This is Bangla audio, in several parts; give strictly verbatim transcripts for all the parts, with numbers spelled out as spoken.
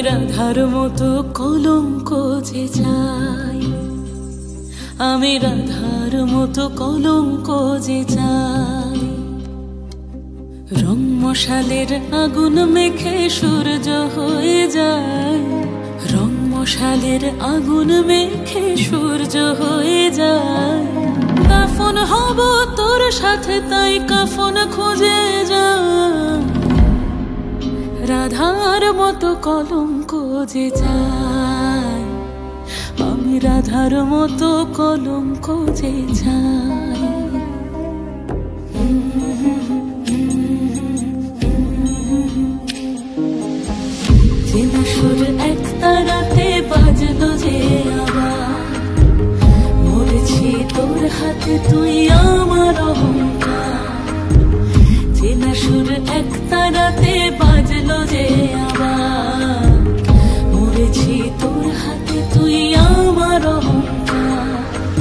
রাধার মতো কলঙ্ক যে চাই, আমি রাধার মতো কলঙ্ক যে চাই। রং মশালের আগুন মেখে সূর্য হয়ে যায়, রং মশালের আগুন মেখে সূর্য হয়ে যায়। কাফন হব তোর সাথে তাই কাফন খুঁজে যায়, রাধার মতো কলঙ্ক যে চাই, আমি রাধার মতো কলঙ্ক যে চাই। চেনা সুর এক তারাতে বাজলো যে আবার, মরেছি তোর হাতে তুই আমার অহংকার। চেনা সুর এক তারাতে বাজলো যে আবার, মরেছি তোর হাতে তুই আমার অহংকার।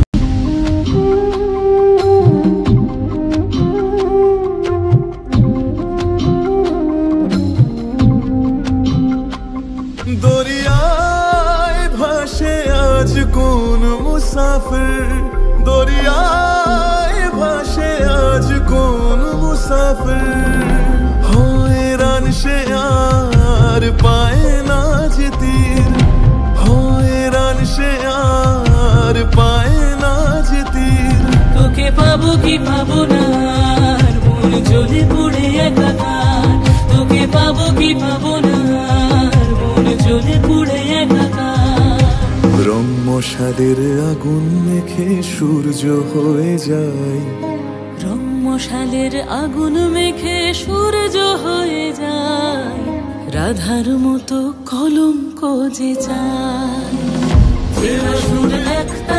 দরিয়ায় ভাসে আজ কোন মুসাফির, দরিয়ায় ভাসে আজ কোন মুসাফির। হয়রান সে আর পায় না যে তীর, হয়রান সে আর পায় না যে তীর। তোকে পাবো কি পাবো না মন জ্বলে পুড়ে একাকার, তোকে পাবো কি পাবো না মন জ্বলে পুড়ে একাকার। রং মশালের আগুন মেখে সূর্য হয়ে যায়, রং মশালের আগুন মেখে সূর্য হয়ে যায়। রাধার মতো কলঙ্ক যে চাই, চেনা সুর এক